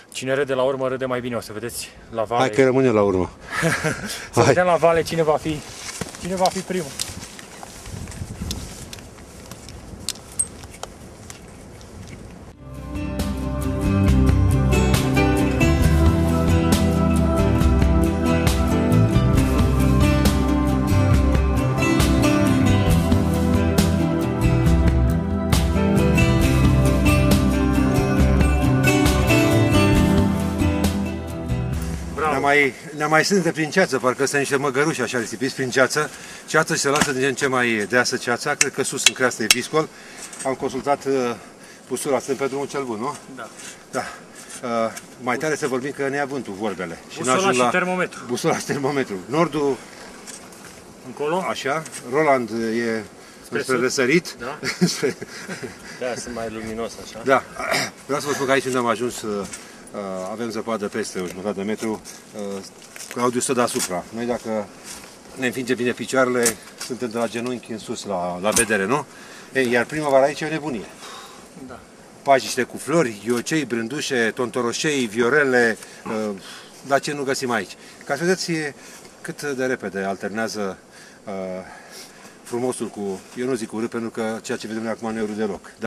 Cine râde la urmă, râde mai bine, o să vedeți la vale. Hai că rămâne la urmă. Să vedem la vale cine va fi primul. Ne mai suntem prin ceață, parcă sunt niște măgăruși așa risipiți prin ceață. Ceața și se lasă din ce mai deasă ceața, cred că sus în creastă e viscol. Am consultat pusura, sunt pe drumul cel bun, nu? Da. Da. Mai tare să vorbim că ne ia vântul vorbele. Busola și termometru. Busola și termometru. Nordul încolo. Așa, Roland e spre răsărit. Da. Da, sunt mai luminos așa. Da. Vreau să vă spun că aici unde am ajuns avem zăpadă peste o jumătate de metru, Claudiu stă deasupra. Noi dacă ne înfinge bine picioarele, suntem de la genunchi în sus la vedere, nu? Iar primăvara aici e o nebunie. Da. Pajiște cu flori, ghiocei, brândușe, tontoroșei, viorele, dar ce nu găsim aici. Ca să vedeți cât de repede alternează frumosul cu, eu nu zic urât, pentru că ceea ce vedem acum nu e urât deloc.